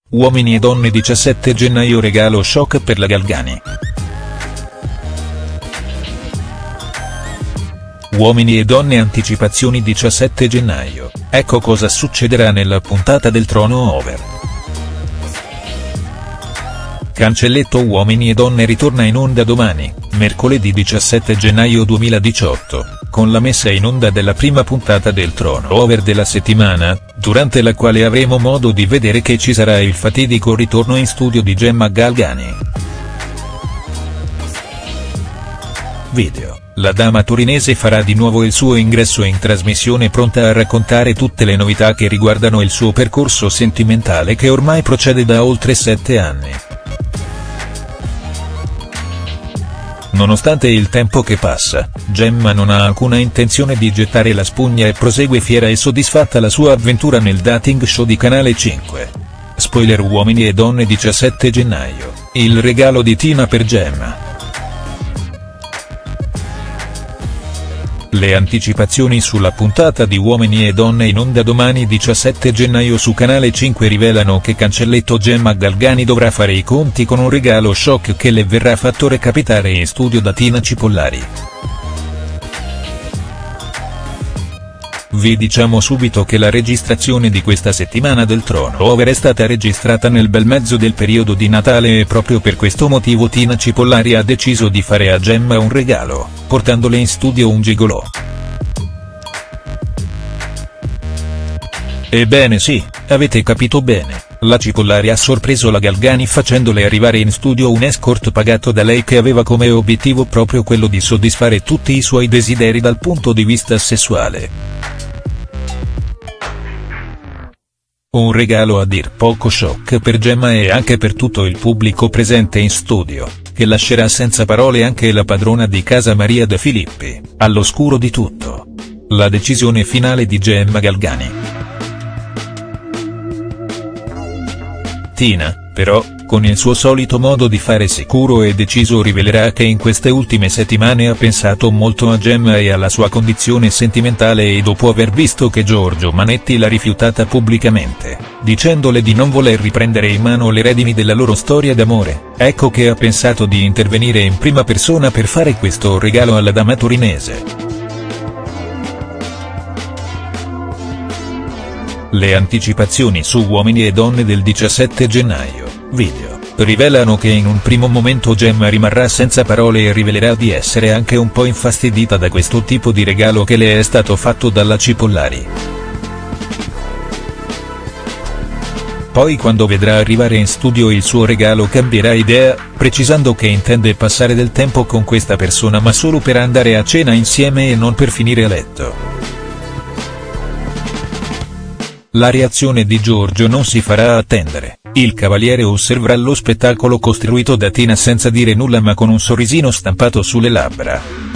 Uomini e donne 17 gennaio regalo shock per la Galgani. Uomini e donne anticipazioni 17 gennaio, ecco cosa succederà nella puntata del Trono Over. Cancelletto Uomini e donne ritorna in onda domani, mercoledì 17 gennaio 2018, con la messa in onda della prima puntata del Trono Over della settimana, durante la quale avremo modo di vedere che ci sarà il fatidico ritorno in studio di Gemma Galgani. Video: la dama torinese farà di nuovo il suo ingresso in trasmissione, pronta a raccontare tutte le novità che riguardano il suo percorso sentimentale che ormai procede da oltre 7 anni. Nonostante il tempo che passa, Gemma non ha alcuna intenzione di gettare la spugna e prosegue fiera e soddisfatta la sua avventura nel dating show di Canale 5. Spoiler: Uomini e donne 17 gennaio, il regalo di Tina per Gemma. Le anticipazioni sulla puntata di Uomini e donne in onda domani 17 gennaio su Canale 5 rivelano che cancelletto Gemma Galgani dovrà fare i conti con un regalo shock che le verrà fatto recapitare in studio da Tina Cipollari. Vi diciamo subito che la registrazione di questa settimana del Trono Over è stata registrata nel bel mezzo del periodo di Natale e proprio per questo motivo Tina Cipollari ha deciso di fare a Gemma un regalo, portandole in studio un gigolò. Ebbene sì, avete capito bene, la Cipollari ha sorpreso la Galgani facendole arrivare in studio un escort pagato da lei che aveva come obiettivo proprio quello di soddisfare tutti i suoi desideri dal punto di vista sessuale. Un regalo a dir poco shock per Gemma e anche per tutto il pubblico presente in studio, che lascerà senza parole anche la padrona di casa Maria De Filippi, all'oscuro di tutto. La decisione finale di Gemma Galgani. Tina, però, con il suo solito modo di fare sicuro e deciso rivelerà che in queste ultime settimane ha pensato molto a Gemma e alla sua condizione sentimentale e dopo aver visto che Giorgio Manetti l'ha rifiutata pubblicamente, dicendole di non voler riprendere in mano le redini della loro storia d'amore, ecco che ha pensato di intervenire in prima persona per fare questo regalo alla dama torinese. Le anticipazioni su Uomini e donne del 17 gennaio, video, rivelano che in un primo momento Gemma rimarrà senza parole e rivelerà di essere anche un po' infastidita da questo tipo di regalo che le è stato fatto dalla Cipollari. Poi quando vedrà arrivare in studio il suo regalo cambierà idea, precisando che intende passare del tempo con questa persona ma solo per andare a cena insieme e non per finire a letto. La reazione di Giorgio non si farà attendere, il cavaliere osserverà lo spettacolo costruito da Tina senza dire nulla ma con un sorrisino stampato sulle labbra.